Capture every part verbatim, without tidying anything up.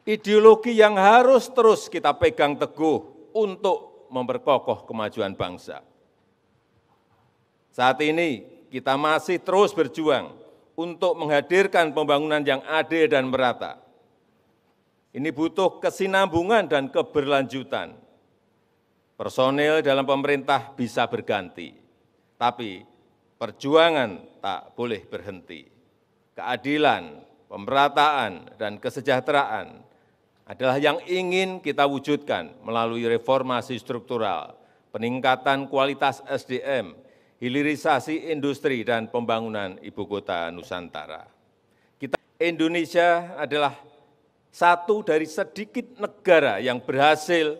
ideologi yang harus terus kita pegang teguh untuk memperkokoh kemajuan bangsa. Saat ini kita masih terus berjuang untuk menghadirkan pembangunan yang adil dan merata. Ini butuh kesinambungan dan keberlanjutan. Personil dalam pemerintah bisa berganti, tapi perjuangan tak boleh berhenti. Keadilan, pemerataan, dan kesejahteraan adalah yang ingin kita wujudkan melalui reformasi struktural, peningkatan kualitas S D M, hilirisasi industri, dan pembangunan ibu kota Nusantara. Kita, Indonesia adalah satu dari sedikit negara yang berhasil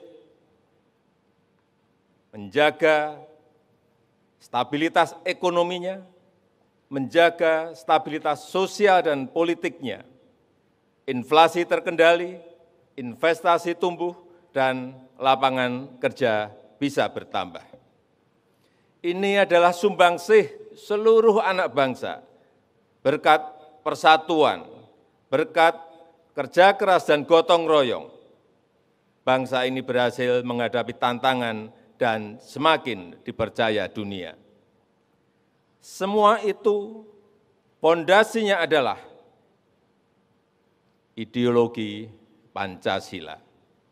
menjaga stabilitas ekonominya, menjaga stabilitas sosial dan politiknya, inflasi terkendali, investasi tumbuh, dan lapangan kerja bisa bertambah. Ini adalah sumbangsih seluruh anak bangsa, berkat persatuan, berkat kerja keras dan gotong royong, bangsa ini berhasil menghadapi tantangan dan semakin dipercaya dunia. Semua itu pondasinya adalah ideologi Pancasila.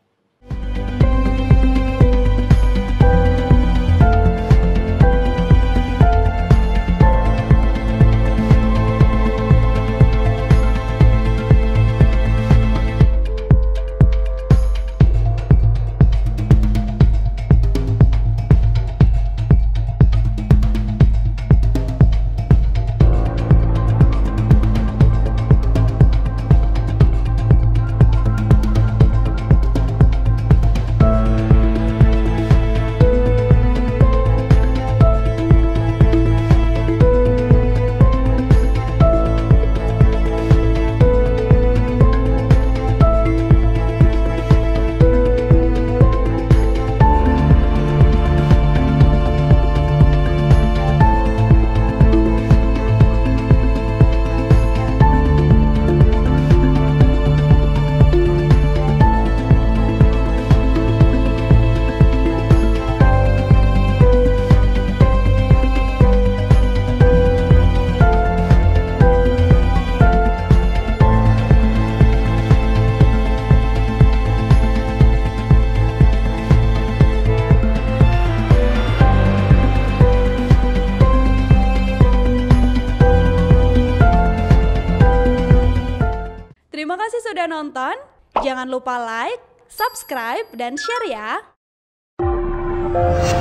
Terima kasih sudah nonton. Jangan lupa like, subscribe, dan share ya.